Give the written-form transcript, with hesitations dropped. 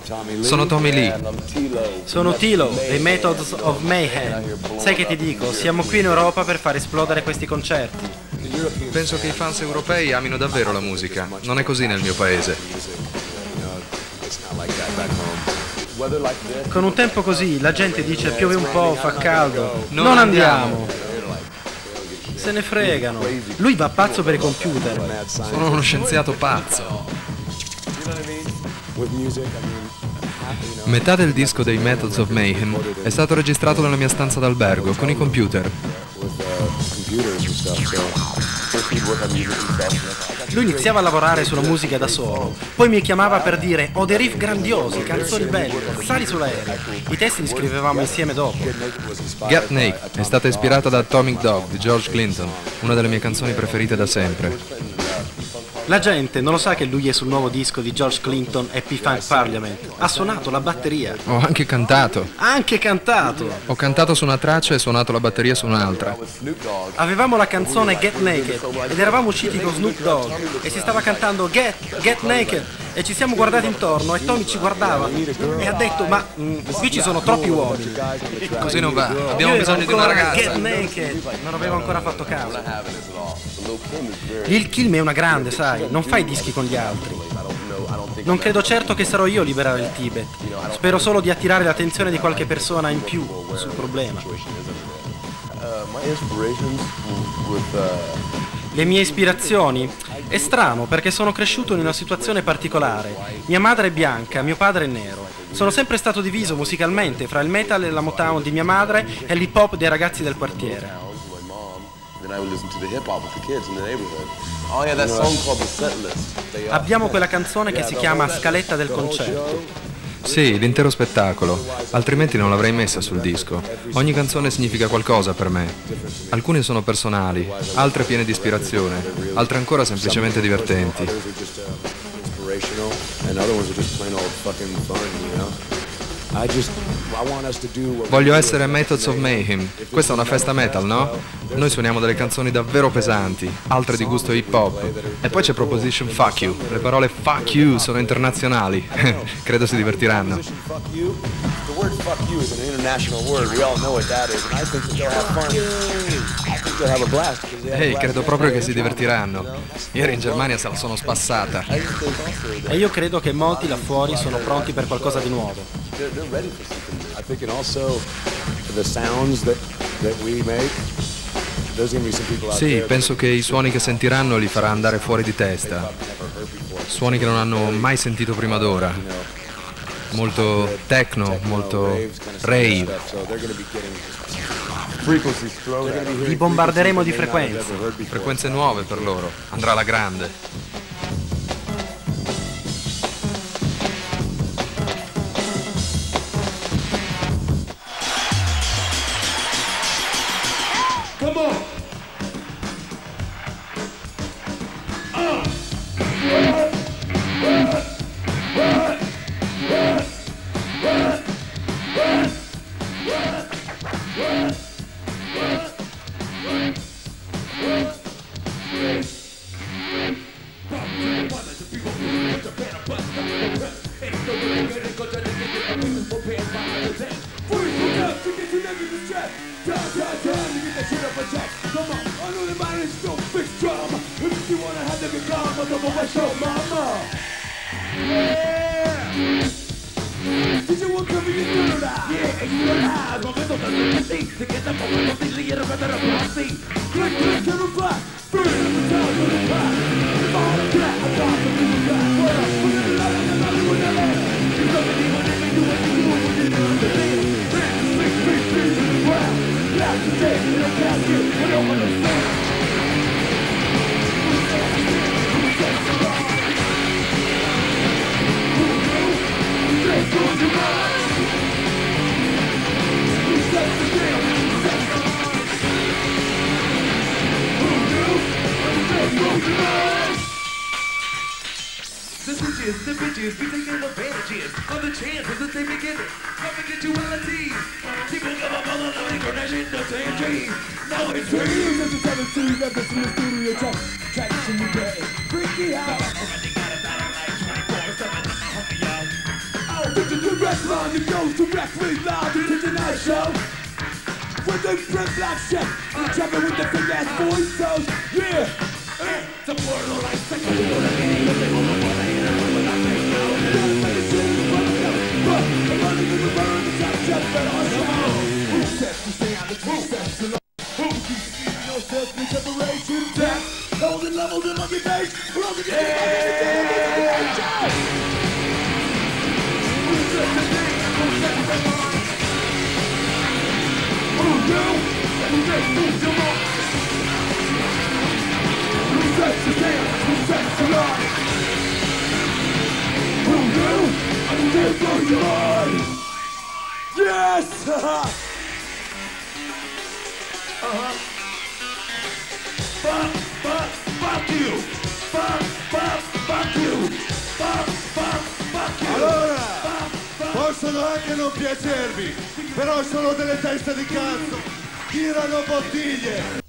Sono Tommy Lee. Sono Tilo, dei Methods of Mayhem. Sai che ti dico, siamo qui in Europa per far esplodere questi concerti. Penso che i fans europei amino davvero la musica. Non è così nel mio paese. Con un tempo così la gente dice piove un po', fa caldo. Non andiamo. Se ne fregano. Lui va pazzo per i computer. Sono uno scienziato pazzo. Metà del disco dei Methods of Mayhem è stato registrato nella mia stanza d'albergo con i computer. Lui iniziava a lavorare sulla musica da solo, poi mi chiamava per dire ho dei riff grandiosi, canzoni belle, sali sull'aereo. I testi li scrivevamo insieme dopo. Get Naked è stata ispirata da Atomic Dog di George Clinton, una delle mie canzoni preferite da sempre. La gente non lo sa che lui è sul nuovo disco di George Clinton e P-Funk Parliament. Ha suonato la batteria. Ho anche cantato. Anche cantato. Ho cantato su una traccia e suonato la batteria su un'altra. Avevamo la canzone Get Naked ed eravamo usciti con Snoop Dogg e si stava cantando Get Naked e ci siamo guardati intorno e Tommy ci guardava e ha detto ma qui ci sono troppi uomini. Così non va, abbiamo bisogno di una ragazza. Get Naked. Non avevo ancora fatto caso. Lil Kim è una grande, sai, non fa i dischi con gli altri. Non credo certo che sarò io a liberare il Tibet. Spero solo di attirare l'attenzione di qualche persona in più sul problema. Le mie ispirazioni? È strano perché sono cresciuto in una situazione particolare. Mia madre è bianca, mio padre è nero. Sono sempre stato diviso musicalmente fra il metal e la Motown di mia madre e l'hip hop dei ragazzi del quartiere. Abbiamo quella canzone che si chiama Scaletta del concerto. Sì, l'intero spettacolo, altrimenti non l'avrei messa sul disco. Ogni canzone significa qualcosa per me. Alcune sono personali, altre piene di ispirazione, altre ancora semplicemente divertenti. Voglio essere Methods of Mayhem. Questa è una festa metal, no? Noi suoniamo delle canzoni davvero pesanti, altre di gusto hip hop. E poi c'è Proposition Fuck You. Le parole fuck you sono internazionali. Credo si divertiranno. Ehi, credo proprio che si divertiranno. Ieri in Germania se la sono spassata. E io credo che molti là fuori sono pronti per qualcosa di nuovo. Sì, penso che i suoni che sentiranno li farà andare fuori di testa. Suoni che non hanno mai sentito prima d'ora. Molto techno, molto rave. Li bombarderemo di frequenze. Frequenze nuove per loro. Andrà alla grande. The bitches be taking advantages of the chances that they be given. Confidentiality. People come up all the money, connection to same trees. Now it's dreams. This is 17 records in the studio track. Tracks in the day. Freaky house. Already got a battle like 24/7. Hungry young. Restaurant that goes directly loud into the night show. With the print black shit, and jumping with the big ass voice, so yeah. It's a portal like second to the game, but they won't know what I hear when I make no. Don't make it shit in front of them, but I'm running in the burn, the top shot, but awesome. Who says to stay on the two steps alone? Who keeps eating no steps, we separation tap. Holding levels in monkey face, we're all the game. Who says to stay, who says to stay? Who do? Who says to stay? Who says to stand? Who says to lie? Who knew? Who did for lie? Yes! Fuck you! Fuck you! Fuck you! Allora, possono anche non piacervi, però sono delle teste di cazzo, tirano bottiglie.